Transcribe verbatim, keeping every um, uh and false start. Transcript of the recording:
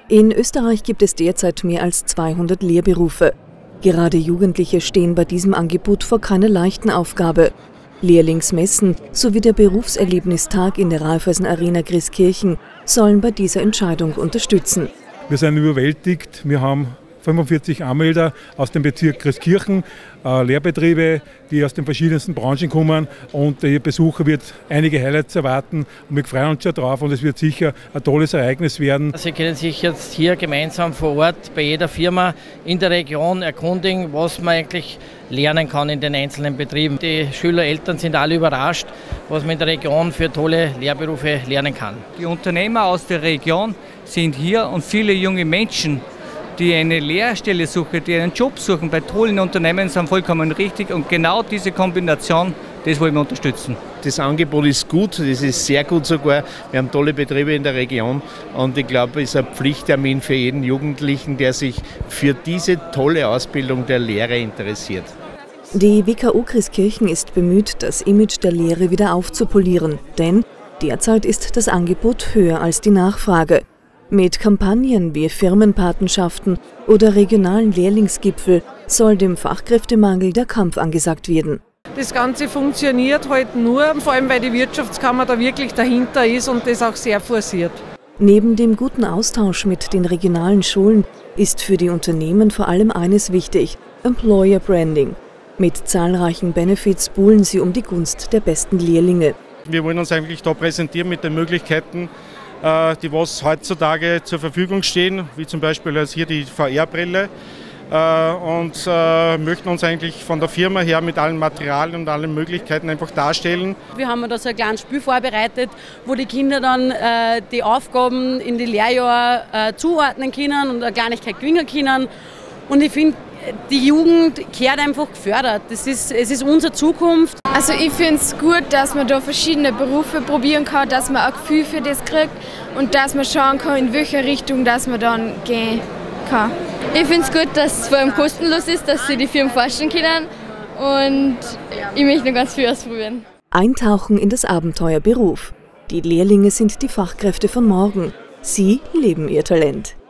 In Österreich gibt es derzeit mehr als zweihundert Lehrberufe. Gerade Jugendliche stehen bei diesem Angebot vor keiner leichten Aufgabe. Lehrlingsmessen sowie der Berufserlebnistag in der Raiffeisen Arena Grieskirchen sollen bei dieser Entscheidung unterstützen. Wir sind überwältigt. Wir haben fünfundvierzig Anmelder aus dem Bezirk Grieskirchen, äh, Lehrbetriebe, die aus den verschiedensten Branchen kommen, und der Besucher wird einige Highlights erwarten und wir freuen uns schon drauf und es wird sicher ein tolles Ereignis werden. Sie können sich jetzt hier gemeinsam vor Ort bei jeder Firma in der Region erkundigen, was man eigentlich lernen kann in den einzelnen Betrieben. Die Schüler, Eltern sind alle überrascht, was man in der Region für tolle Lehrberufe lernen kann. Die Unternehmer aus der Region sind hier und viele junge Menschen, die eine Lehrstelle suchen, die einen Job suchen bei tollen Unternehmen, sind vollkommen richtig, und genau diese Kombination, das wollen wir unterstützen. Das Angebot ist gut, das ist sehr gut sogar. Wir haben tolle Betriebe in der Region und ich glaube, es ist ein Pflichttermin für jeden Jugendlichen, der sich für diese tolle Ausbildung der Lehre interessiert. Die W K O Grieskirchen ist bemüht, das Image der Lehre wieder aufzupolieren, denn derzeit ist das Angebot höher als die Nachfrage. Mit Kampagnen wie Firmenpatenschaften oder regionalen Lehrlingsgipfel soll dem Fachkräftemangel der Kampf angesagt werden. Das Ganze funktioniert heute nur, vor allem weil die Wirtschaftskammer da wirklich dahinter ist und das auch sehr forciert. Neben dem guten Austausch mit den regionalen Schulen ist für die Unternehmen vor allem eines wichtig: Employer Branding. Mit zahlreichen Benefits buhlen sie um die Gunst der besten Lehrlinge. Wir wollen uns eigentlich da präsentieren mit den Möglichkeiten, die was heutzutage zur Verfügung stehen, wie zum Beispiel als hier die V R-Brille, und möchten uns eigentlich von der Firma her mit allen Materialien und allen Möglichkeiten einfach darstellen. Wir haben da so ein kleines Spiel vorbereitet, wo die Kinder dann äh, die Aufgaben in die Lehrjahre äh, zuordnen können und eine Kleinigkeit gewinnen können. Und ich finde, die Jugend gehört einfach gefördert. Das ist, es ist unsere Zukunft. Also ich finde es gut, dass man da verschiedene Berufe probieren kann, dass man ein Gefühl für das kriegt und dass man schauen kann, in welche Richtung dass man dann gehen kann. Ich finde es gut, dass es vor allem kostenlos ist, dass sie die Firmen vorstellen können, und ich möchte noch ganz viel ausprobieren. Eintauchen in das Abenteuer Beruf. Die Lehrlinge sind die Fachkräfte von morgen. Sie leben ihr Talent.